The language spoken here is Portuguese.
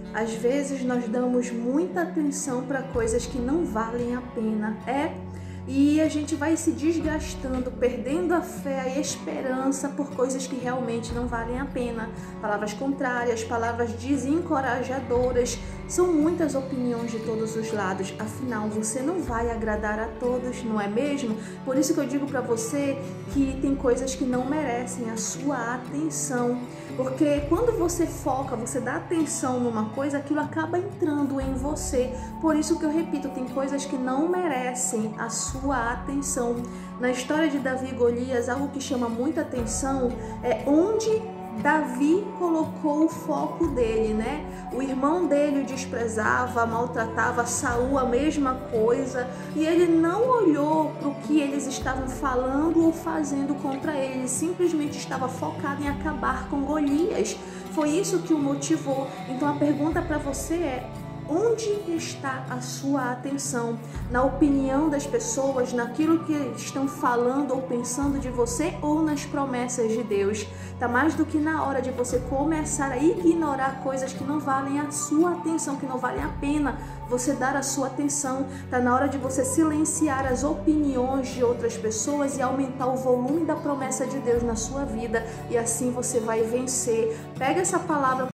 Às vezes nós damos muita atenção para coisas que não valem a pena, e a gente vai se desgastando, perdendo a fé, a esperança por coisas que realmente não valem a pena. Palavras contrárias, palavras desencorajadoras, são muitas opiniões de todos os lados. Afinal, você não vai agradar a todos, não é mesmo? Por isso que eu digo para você que tem coisas que não merecem a sua atenção. Porque quando você foca, você dá atenção numa coisa, aquilo acaba entrando em você. Por isso que eu repito, tem coisas que não merecem a sua atenção. Na história de Davi e Golias, algo que chama muita atenção é onde Davi colocou o foco dele, né? O irmão dele o desprezava, maltratava, Saul a mesma coisa, e ele não olhou para o que eles estavam falando ou fazendo contra ele, simplesmente estava focado em acabar com Golias. Foi isso que o motivou. Então a pergunta para você é: onde está a sua atenção? Na opinião das pessoas, naquilo que estão falando ou pensando de você, ou nas promessas de Deus? Tá mais do que na hora de você começar a ignorar coisas que não valem a sua atenção, que não valem a pena você dar a sua atenção. Tá na hora de você silenciar as opiniões de outras pessoas e aumentar o volume da promessa de Deus na sua vida, e assim você vai vencer. Pega essa palavra